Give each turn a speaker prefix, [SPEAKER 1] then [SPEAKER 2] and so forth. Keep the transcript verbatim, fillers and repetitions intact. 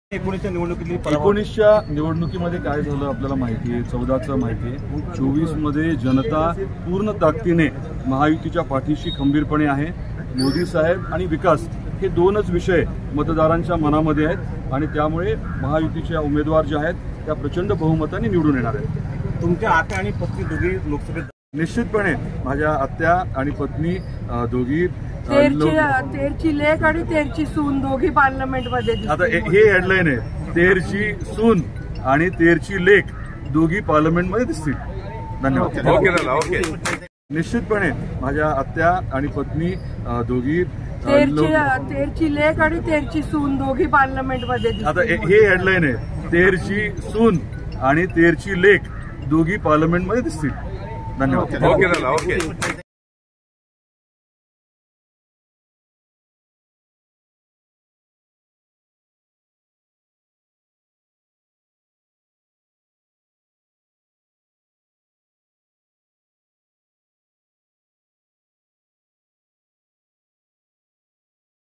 [SPEAKER 1] एकोणीसच्या निवडणुकीतली
[SPEAKER 2] एकोणीसच्या निवडणुकीमध्ये काय झालं आपल्याला माहिती आहे, चौदाचं माहिती आहे. चोवीस मध्ये जनता पूर्ण ताकदीने महायुतीच्या पाठीशी खंबीरपणे आहे. मोदी साहेब आणि विकास हे दोनच विषय मतदारांच्या मनामध्ये आहेत आणि त्यामुळे महायुतीच्या उमेदवार जे आहेत त्या प्रचंड बहुमताने निवडून येणार आहेत.
[SPEAKER 1] तुमच्या आत्या आणि पत्नी दोघी लोकसभेत निश्चितपणे
[SPEAKER 2] माझ्या आत्या आणि पत्नी दोघी
[SPEAKER 3] तेरची तेरची लेक आणि तेरची सून दोघी पार्लमेंटमध्ये.
[SPEAKER 2] आता हे हेडलाईन आहे, तेरची सून आणि तेरची लेक दोघी पार्लमेंटमध्ये दिसतील. धन्यवाद.
[SPEAKER 1] ओके.
[SPEAKER 2] निश्चितपणे माझ्या आत्या आणि पत्नी दोघी
[SPEAKER 3] तेरची तेरची लेक आणि तेरची सून दोघी पार्लमेंटमध्ये.
[SPEAKER 2] आता हे हेडलाईन आहे, तेरची सून आणि तेरची लेक दोघी पार्लमेंटमध्ये दिसतील. धन्यवाद.
[SPEAKER 1] ओके.